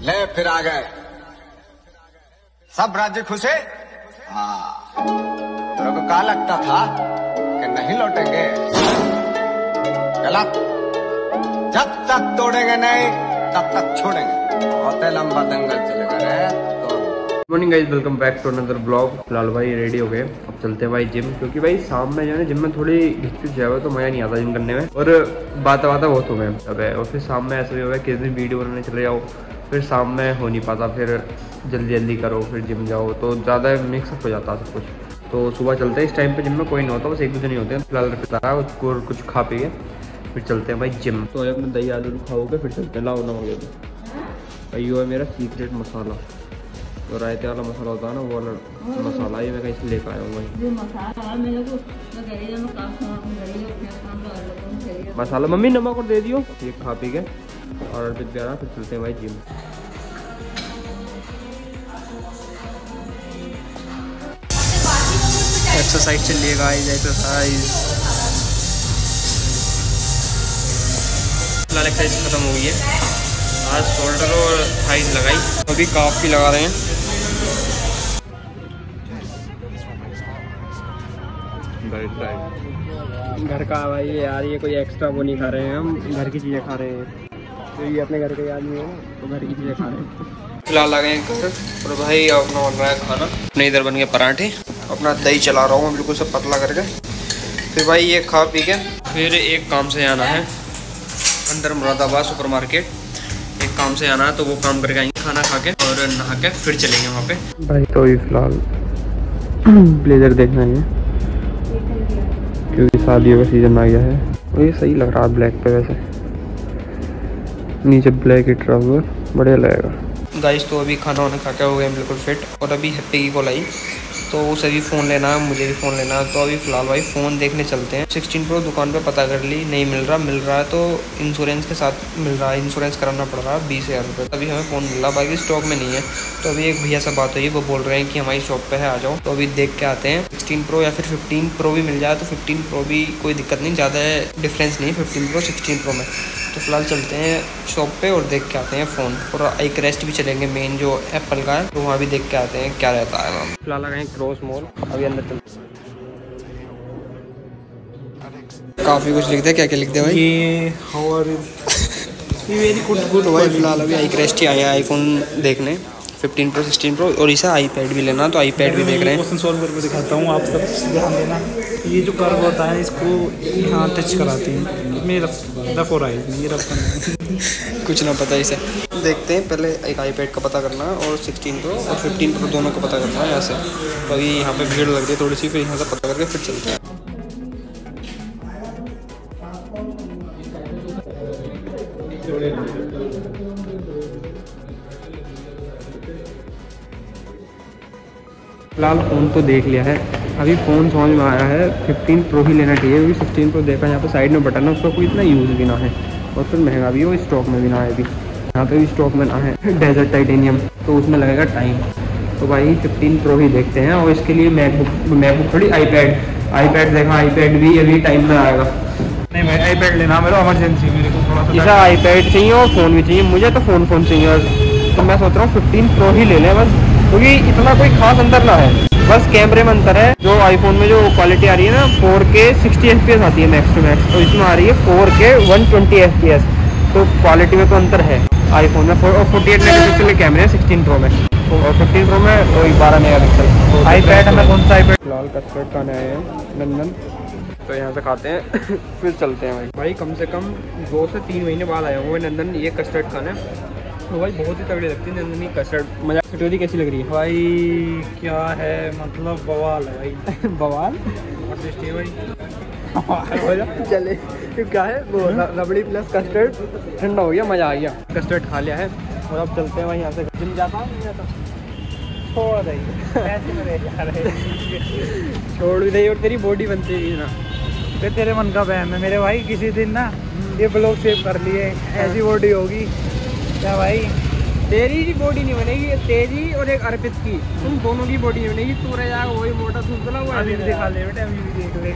ले फिर आ गए सब राज्य खुशे। हाँ, तेरे को क्या लगता था कि नहीं लौटेंगे? गलत। जब तक तोड़ेंगे नहीं तब तक छोड़ेंगे। बहुत लंबा दंगल चलेगा रे। Good morning guys, welcome back to another blog. फिलहाल भाई रेडी हो गए, अब चलते हैं भाई जिम, क्योंकि भाई शाम में जो है ना जिम में थोड़ी घिचपिच जाए हुआ तो मजा नहीं आता जिम करने में, और बात बहुत हो गए अब है। और फिर शाम में ऐसा भी हो गया किस दिन वीडियो बनाने चले जाओ, फिर शाम में हो नहीं पाता, फिर जल्दी जल्दी करो, फिर जिम जाओ, तो ज़्यादा मिक्सअप हो जाता है सब कुछ। तो सुबह चलते हैं, इस टाइम पे जिम में कोई नहीं होता, बस एक दो जन ही होते हैं। फिलहाल कुछ खा पी के फिर चलते हैं भाई जिम। तो अपने दही आलू खाओगे फिर चलते हैं। लाओ ना हो गया, ये है मेरा सीक्रेट मसाला, तो रायते वाला मसाला होता है ना, वो वाला मसाला ये मैं कहीं से लेकर आया हूँ भाई। मसाला मम्मी नमक और दे दियो, ये खा पी के और अर्पित प्यारा फिर चलते हैं भाई जिम। एक्सरसाइज चलिए गाइस, एक्सरसाइज। फिलहाल एक्सरसाइज खत्म हो गई है, आज शोल्डर और थाइज लगाई, अभी काफ भी लगा रहे हैं। घर का भाई यार, ये कोई एक्स्ट्रा वो नहीं खा रहे हैं, हम घर की चीज़ें खा रहे हैं, तो ये अपने घर के आदमी है तो घर की चीज़ें खा रहे हैं। फिलहाल आ गए हैं घर, और भाई अपना बन रहा है खाना। अपने इधर बन गए पराठे, अपना दही चला रहा हूँ बिल्कुल सब पतला करके। फिर भाई ये खा पी के फिर एक काम से आना है अंदर मुरादाबाद सुपर मार्केट, एक काम से आना है, तो वो काम करके आएंगे, खाना खा के और नहा के फिर चलेंगे वहाँ पे भाई। तो अभी फिलहाल ब्लेजर देखना है क्योंकि शादियों का सीजन आ गया है, और ये सही लग रहा है ब्लैक पे, वैसे नीचे ब्लैक ही ट्राउजर बढ़िया लगेगा गाइस। तो अभी खाना वाना खा के हो गए बिल्कुल फिट, और अभी हैप्पी की कॉल आई, तो उसे भी फ़ोन लेना है, मुझे भी फ़ोन लेना है, तो अभी फ़िलहाल भाई फ़ोन देखने चलते हैं। 16 प्रो दुकान पे पता कर ली, नहीं मिल रहा है तो इंश्योरेंस के साथ मिल रहा है, इंश्योरेंस कराना पड़ रहा है 20,000 रुपये। अभी हमें फ़ोन मिल रहा, बाकी स्टॉक में नहीं है। तो अभी एक भैया से बात हुई, वो बोल रहे हैं कि हमारी शॉप पे है, आ जाओ। तो अभी देख के आते हैं 16 प्रो या फिर 15 प्रो भी मिल जाए तो 15 प्रो भी कोई दिक्कत नहीं, ज़्यादा डिफरेंस नहीं 15 प्रो 16 प्रो में। तो फिलहाल चलते हैं शॉप पे और देख के आते हैं फ़ोन, और एक रेस्ट भी चलेंगे मेन जो एप्पल का है, तो वहाँ भी देख के आते हैं क्या रहता है वहाँ। फिलहाल आ गए क्रॉस मॉल, अभी अंदर चलते हैं। काफ़ी कुछ लिखते हैं, क्या क्या लिखते हैं भाई? ये और ये वेरी गुड भाई। फिलहाल अभी आई क्रेस्ट ही आया आईफोन देखने, 15 प्रो 16 प्रो, और इसे आईपैड भी लेना, तो आईपैड भी देख रहे हैं। क्वेश्चन सॉल्व करके दिखाता हूँ, आप सब ध्यान देना। ये जो कर्व होता है इसको यहाँ टच कराते हैं, मेरा रफ हो रहा है, ये रफ करना कुछ ना पता इसे। देखते हैं पहले एक आईपैड का पता करना है, और 16 प्रो और 15 प्रो दोनों का पता करना है यहाँ से। तो अभी यहाँ पे भीड़ लग रही है थोड़ी सी, फिर यहाँ से पता करके फिर चलते हैं। फिलहाल फ़ोन तो देख लिया है, अभी फ़ोन समझ में आया है 15 प्रो ही लेना चाहिए, क्योंकि 16 प्रो देखा यहाँ पे साइड में बटन है, उसका कोई इतना यूज़ भी ना है, और फिर महंगा भी हो, स्टॉक में भी ना है। अभी यहाँ पे भी स्टॉक में ना है डेजर्ट टाइटेनियम, तो उसमें लगेगा टाइम। तो भाई 15 प्रो ही देखते हैं, और इसके लिए मैकबुक थोड़ी आईपैड देखा, आईपैड भी अभी टाइम में आएगा। नहीं, मैं आईपैड लेना, मेरा इमरजेंसी, मेरे को थोड़ा सा जैसा आईपैड चाहिए और फ़ोन भी चाहिए, मुझे तो फ़ोन चाहिए, तो मैं सोच रहा हूँ 15 प्रो ही ले लें बस, क्योंकि इतना कोई खास अंतर ना है, बस कैमरे में अंतर है। जो आईफोन में जो क्वालिटी आ रही है ना 4K 60 FPS आती है मैक्स टू मैक्स, तो इसमें आ रही है 4K 120 FPS, तो क्वालिटी में तो अंतर है आईफोन में। और 48 मेगापिक्सल कैमरे हैं 16 प्रो में, और 15 प्रो में वही 12 मेगापिक्सल। आईपैड हमें कौन सा आईपैड? फिलहाल कस्टर्ड खाने आए हैं लंदन, तो यहाँ से खाते हैं फिर चलते हैं भाई। कम से कम 2 से 3 महीने बाद आया हूँ मैं लंदन ये कस्टर्ड खाने, तो भाई बहुत ही तगड़ी लगती है नंदनी कस्टर्ड। मजा कटोरी कैसी लग रही है भाई? क्या है मतलब बवाल है भाई बवाल और टेस्टी है भाई चले क्या है वो रबड़ी प्लस कस्टर्ड, ठंडा हो गया, मज़ा आ गया। कस्टर्ड खा लिया है, और अब चलते हैं भाई यहाँ से। जिम जाता हूँ, नहीं जाता, छोड़ रही ऐसे छोड़ भी रही, और तेरी बॉडी बनती है ना, फिर तेरे मन का बहम है मेरे भाई। किसी दिन ना ये ब्लॉग सेव कर लिए, ऐसी बॉडी होगी क्या भाई, तेरी की बॉडी नहीं बनेगी, तेरी और एक अर्पित की, तुम दोनों की बॉडी नहीं बनेगी। तू रह जाएगा वही मोटा धुंधला हुआ। अभी भी दिखा ले बेटा, अभी भी देख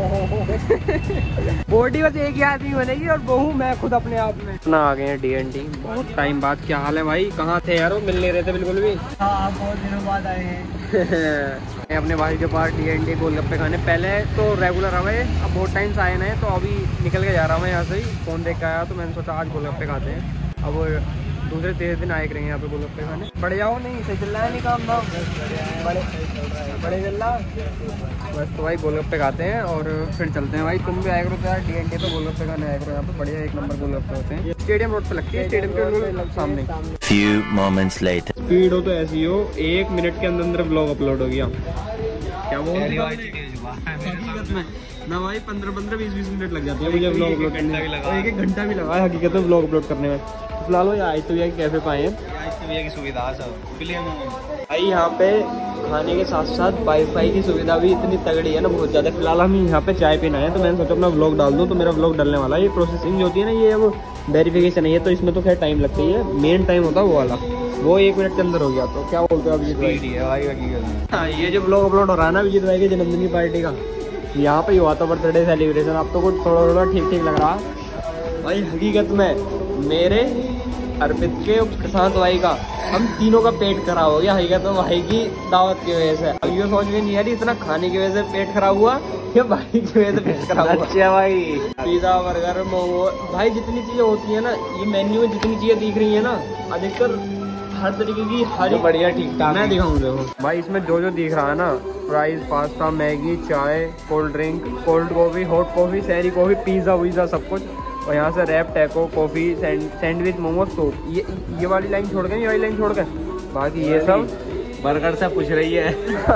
लेगा। बॉडी बस एक ही आदमी बनेगी और बहू मैं खुद अपने आप में। अपना आ गए हैं D&D, बहुत टाइम बाद। क्या हाल है भाई, कहाँ थे यार, मिल नहीं रहे थे बिल्कुल भी। हाँ, बहुत दिनों बाद आए हैं। अपने भाई के पास D&D गोलगप्पे खाने। पहले तो रेगुलर हमें, अब बहुत टाइम से आए ना, तो अभी निकल के जा रहा हूँ मैं यहाँ से ही। फ़ोन देख के आया तो मैंने सोचा आज गोलगप्पे खाते हैं। अब दूसरे 3 दिन आए करेंगे यहाँ पे गोलगप्पे खाने। बढ़ जाओ, नहीं सही चल रहा है, नहीं काम धाम बड़े चल रहा बस। तो भाई गोलगप्पे खाते हैं और फिर चलते हैं। भाई तुम भी आए करो यार D&D पे गोलगप्पे खाने आए करो, यहाँ पे बढ़िया 1 नंबर गोलगप्पे होते हैं। स्टेडियम रोड पे लगती है, स्टेडियम के बिल्कुल सामने। Few moments later. स्पीड हो तो ऐसी हो, 1 मिनट के अंदर अंदर ब्लॉग अपलोड हो गया। क्या बोल रहे हकीकत में ना भाई, 15-20 मिनट लग जाते हैं मुझे ब्लॉग अपलोड करने में। 1 घंटा भी लगा है हकीकत में ब्लॉग अपलोड करने में। फिलहाल भाई आज तो भैया कैफे पाए हैं, की सुविधा सब भाई यहाँ पे खाने के साथ साथ वाईफाई की सुविधा भी इतनी तगड़ी है ना, बहुत ज़्यादा। फिलहाल हम यहाँ पे चाय पीना है, तो मैंने सोचा अपना व्लॉग डाल दूँ। तो मेरा व्लॉग डलने वाला है। ये प्रोसेसिंग जो होती है ना, ये अब वेरिफिकेशन है, तो इसमें तो खैर टाइम लगता ही है। मेन टाइम होता है वो वाला, वो 1 मिनट के अंदर हो गया। तो क्या बोलते हो अभिजीत भाई? हाँ, ये जो व्लॉग अपलोड हो रहा है ना अभिजीत भाई के जन्मदिन की पार्टी का, यहाँ पे हुआ था बर्थडे सेलिब्रेशन। अब तो कुछ थोड़ा ठीक लग रहा भाई। हकीकत में मेरे, अर्पित के और प्रशांत भाई का, हम तीनों का पेट खराब हो गया हकीकत में भाई की दावत की वजह से। अब ये सोच में नहीं आ रही इतना खाने की वजह से पेट खराब हुआ या भाई की वजह से पेट खराब हुआ। अच्छा भाई, पिज्जा बर्गर मोमो भाई जितनी चीजें होती है ना, ये मेन्यू में जितनी चीजें दिख रही है ना, अधिकतर हर तरीके की हर बढ़िया ठीक ठाक मैं दिखाऊँ देखो भाई। इसमें जो दिख रहा है ना, फ्राइज, पास्ता, मैगी, चाय, cold drink, cold coffee, hot coffee, शहरी कॉफी, पिज्जा वीज़ा सब कुछ। और यहाँ से wrap, taco, coffee, sandwich, momos, soup, ये वाली लाइन छोड़ गए, ये वाली लाइन छोड़ गए, बाकी ये सब बर्गर से पूछ रही है।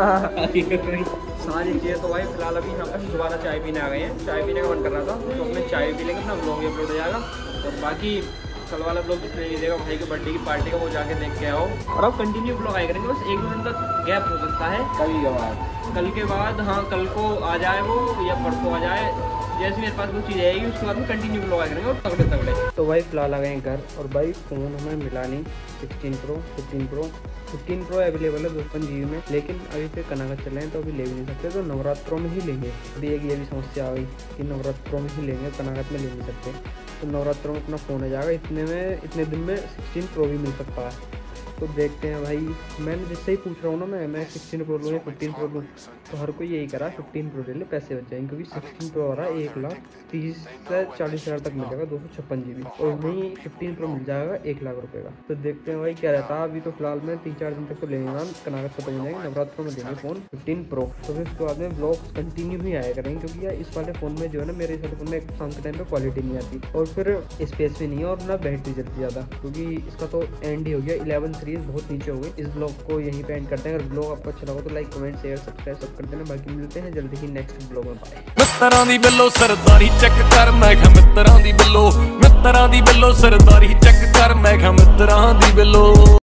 सारी चीज़ें। तो भाई फिलहाल अभी यहाँ पर दोबारा चाय पीने आ गए हैं। चाय पीने का मन कर रहा था, तो अपने चाय पी लेंगे, अपना व्लॉग अपलोड हो जाएगा। और बाकी कल वाला ब्लॉग जिसने नहीं देखा भाई के बर्थडे की पार्टी का, वो जाके देख के आओ। और अब कंटिन्यू ब्लॉग आए करेंगे, बस 1-2 दिन तक गैप हो सकता है। कल के बाद, हाँ कल को आ जाए वो, या परसों आ जाए, जैसे मेरे पास कोई चीज़ आएगी उसके बाद में कंटिन्यू ब्लॉग आए करेंगे और तगड़े। तो भाई फिलहाल आ गए घर, और भाई फ़ोन हमें मिला नहीं। 16 प्रो अवेलेबल है 55 GB में, लेकिन अभी पे कनागत चल रहे हैं तो अभी ले भी नहीं सकते, तो नवरात्रों में ही लेंगे। अभी एक ये भी समस्या आ गई कि नवरात्रों में ही लेंगे, कनागत में ले नहीं सकते। तो नवरात्रों में अपना फ़ोन आ जाएगा। इतने दिन में 16 प्रो भी मिल सकता है। तो देखते हैं भाई, मैंने जिससे ही पूछ रहा हूँ ना, मैं 16 प्रो लूँ या 15 प्रो लूँ, तो हर कोई यही करा 15 प्रो ले ले, पैसे बच जाएंगे। क्योंकि 16 प्रो आ रहा है 1,30,000 से 40,000 तक मिलेगा, 256 GB, और वहीं 15 प्रो मिल जाएगा 1 लाख रुपये का। तो देखते हैं भाई क्या रहता है। अभी तो फिलहाल में 3-4 दिन तक तो लेंगे, कनागत खत्म हो जाएंगे, नवरात्रों में देंगे फ़ोन 15 प्रो। तो फिर उसके बाद में ब्लॉग कंटिन्यू ही आया करेंगे, क्योंकि यार इस वाले फ़ोन में जो है ना, मेरे इस वाले फ़ोन में एक शाम के टाइम पर क्वालिटी नहीं आती, और फिर स्पेस भी नहीं है, और ना बैटरी जल्दी ज़्यादा, क्योंकि इसका तो एंड ही हो गया। 11 सीरीज़ बहुत नीचे हो गई। इस ब्लॉग को यहीं पे एंड करते हैं। अगर ब्लॉग आपको अच्छा लगा तो लाइक, कमेंट, शेयर, सब्सक्राइब सब कर देना। बाकी मिलते हैं जल्दी ही नेक्स्ट ब्लॉग में। बाय। मित्तरां दी बिल्लो सरदारी चेक कर, मैं क्या मित्तरां दी बिल्लो सरदारी चेक कर, मैं क्या मित्तरां दी बिल्लो।